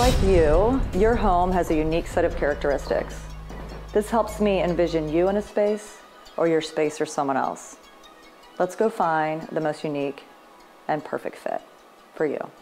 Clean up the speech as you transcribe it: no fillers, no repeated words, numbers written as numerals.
like you, your home has a unique set of characteristics. This helps me envision you in a space, or your space or someone else. Let's go find the most unique and perfect fit for you.